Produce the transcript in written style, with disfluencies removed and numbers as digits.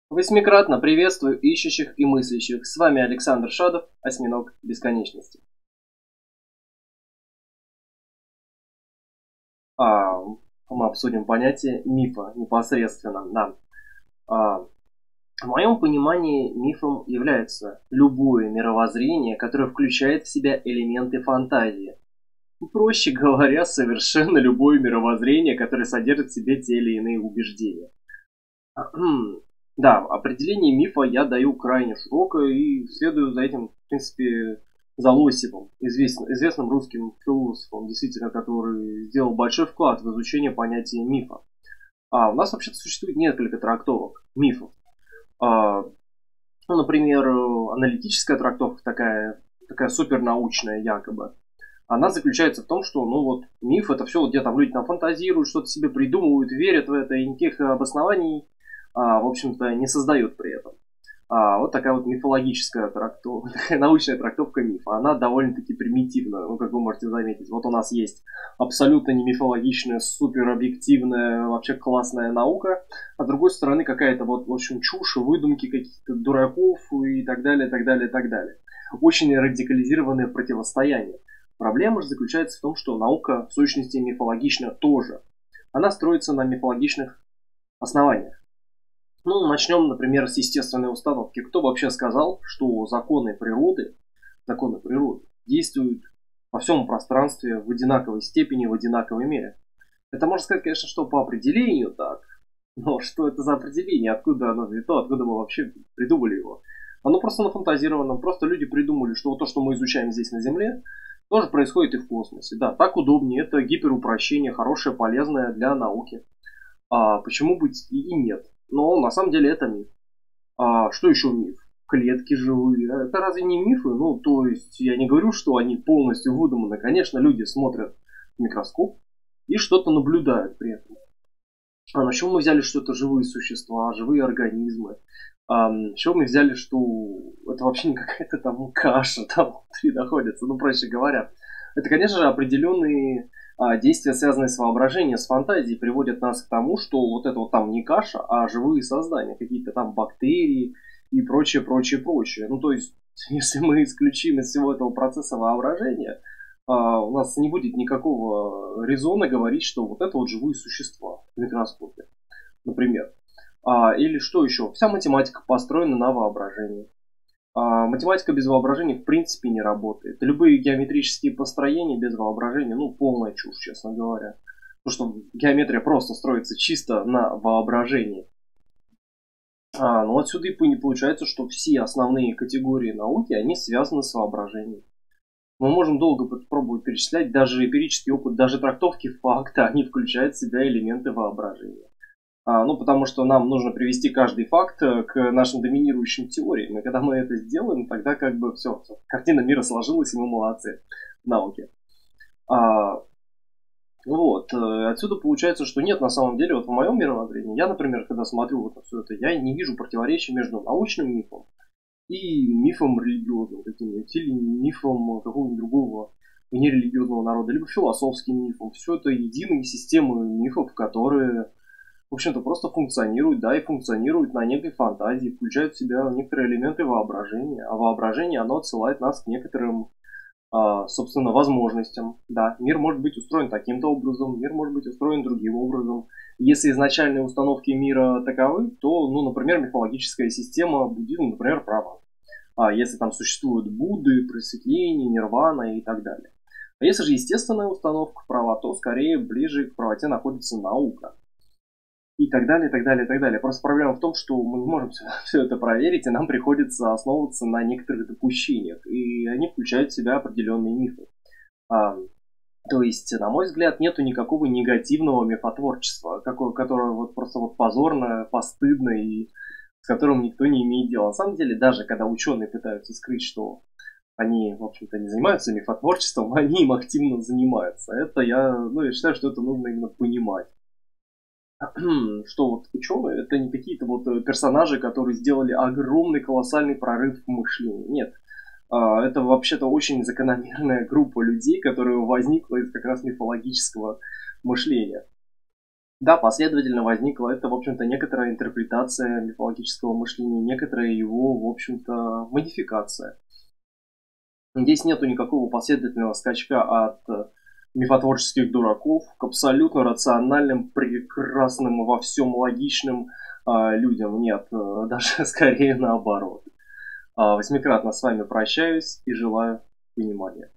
Восьмикратно приветствую ищущих и мыслящих. С вами Александр Шадов, Осьминог Бесконечности. А, мы обсудим понятие мифа непосредственно. Да. В моем понимании мифом является любое мировоззрение, которое включает в себя элементы фантазии. Проще говоря, совершенно любое мировоззрение, которое содержит в себе те или иные убеждения. Да, определение мифа я даю крайне широкое и следую за этим, в принципе, за Лосевым, известным русским философом, действительно, который сделал большой вклад в изучение понятия мифа. У нас вообще-то существует несколько трактовок мифов. Например, аналитическая трактовка такая супернаучная якобы. Она заключается в том, что, миф это все, где там люди там фантазируют, что-то себе придумывают, верят в это, и никаких обоснований в общем-то, не создает при этом. Вот такая вот мифологическая трактовка, научная трактовка мифа. Она довольно-таки примитивна, как вы можете заметить. Вот у нас есть абсолютно не мифологичная, супер объективная, вообще классная наука, а с другой стороны какая-то вот, в общем, чушь, выдумки каких-то дураков и так далее, так далее, так далее. Очень радикализированное противостояние. Проблема же заключается в том, что наука в сущности мифологична тоже. Она строится на мифологичных основаниях. Начнем, например, с естественной установки. Кто вообще сказал, что законы природы действуют во всем пространстве в одинаковой степени, в одинаковой мере? Это можно сказать, конечно, что по определению так. Но что это за определение? Откуда оно взято? Откуда мы вообще придумали его? Оно просто нафантазировано. Просто люди придумали, что вот то, что мы изучаем здесь на Земле, тоже происходит и в космосе. Да, так удобнее. Это гиперупрощение, хорошее, полезное для науки. Почему быть и нет? Но на самом деле это миф. Что еще миф? Клетки живые. Это разве не мифы? То есть я не говорю, что они полностью выдуманы. Конечно, люди смотрят в микроскоп и что-то наблюдают при этом. На чего мы взяли, что это живые существа, живые организмы? С чего мы взяли, что это вообще не какая-то там каша там внутри находится? Проще говоря. Это, конечно же, определенные действия, связанные с воображением, с фантазией, приводят нас к тому, что вот это вот там не каша, а живые создания, какие-то там бактерии и прочее, прочее, прочее. То есть, если мы исключим из всего этого процесса воображения, у нас не будет никакого резона говорить, что вот это вот живые существа в микроскопе, например. Или что еще? Вся математика построена на воображении. Математика без воображения в принципе не работает. Любые геометрические построения без воображения, полная чушь, честно говоря. Потому что геометрия просто строится чисто на воображении. Отсюда и получается, что все основные категории науки, они связаны с воображением. Мы можем долго пробовать перечислять, даже эмпирический опыт, даже трактовки факта, они включают в себя элементы воображения. Потому что нам нужно привести каждый факт к нашим доминирующим теориям. И когда мы это сделаем, тогда все, картина мира сложилась, и мы молодцы в науке. Отсюда получается, что нет на самом деле, вот в моем мировоззрении, я, например, когда смотрю вот все это, я не вижу противоречия между научным мифом и мифом религиозным каким-нибудь, или мифом какого-нибудь другого нерелигиозного народа, либо философским мифом. Все это единые системы мифов, которые в общем-то, просто функционируют, и функционируют на некой фантазии, включают в себя некоторые элементы воображения. А воображение, оно отсылает нас к некоторым, собственно, возможностям. Да, мир может быть устроен таким-то образом, мир может быть устроен другим образом. Если изначальные установки мира таковы, то, например, мифологическая система буддизма, например, права. Если там существуют Будды, просветление, нирвана и так далее. А если же естественная установка права, то скорее ближе к правоте находится наука. И так далее, так далее, так далее. Просто проблема в том, что мы не можем все это проверить, и нам приходится основываться на некоторых допущениях. И они включают в себя определенные мифы. То есть, на мой взгляд, нету никакого негативного мифотворчества, которое вот просто вот позорно, постыдно и с которым никто не имеет дела. На самом деле, даже когда ученые пытаются скрыть, что они, в общем-то, не занимаются мифотворчеством, они им активно занимаются. Это я считаю, что это нужно именно понимать. Что вот ученые это не какие-то вот персонажи, которые сделали огромный колоссальный прорыв в мышлении. Нет. Это вообще-то очень закономерная группа людей, которая возникла из как раз мифологического мышления. Да, последовательно возникла это, в общем-то, некоторая интерпретация мифологического мышления, некоторая его, в общем-то, модификация. Здесь нету никакого последовательного скачка от мифотворческих дураков к абсолютно рациональным, прекрасным, во всем логичным людям. Нет, даже скорее наоборот. Восьмикратно с вами прощаюсь и желаю понимания.